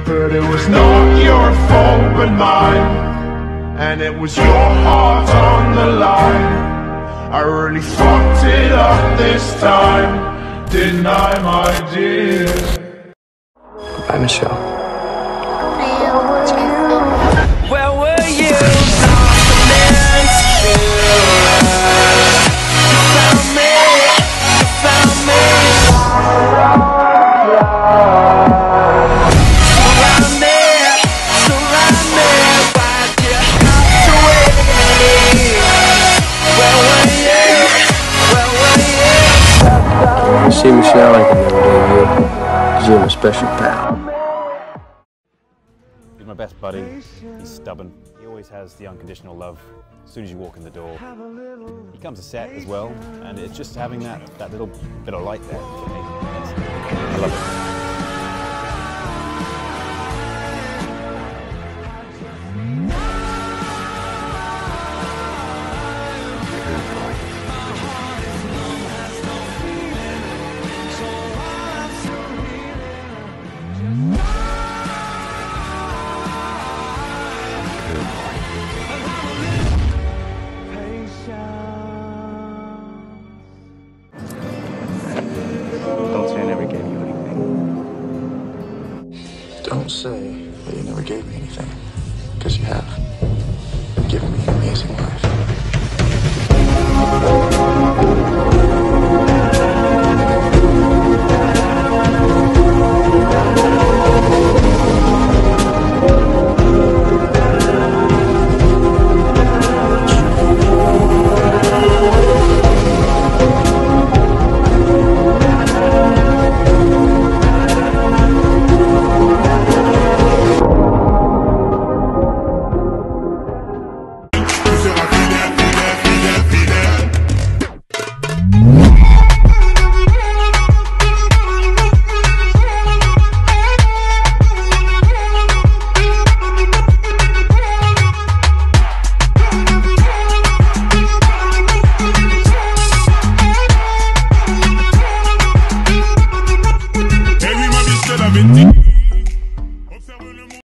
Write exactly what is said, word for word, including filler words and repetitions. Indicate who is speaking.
Speaker 1: But it was not your fault but mine, and it was your heart on the line. I really fucked it up this time, didn't I, my dear?
Speaker 2: Goodbye, Michelle.
Speaker 3: Where were you?
Speaker 2: See, Michelle, I can never do you, because you're my special pal.
Speaker 4: He's my best buddy. He's stubborn. He always has the unconditional love as soon as you walk in the door. He comes to set as well, and it's just having that, that little bit of light there for me. I love it.
Speaker 2: Don't say I never gave you anything.
Speaker 5: Don't say that you never gave me anything, because you have. You've given me an amazing life.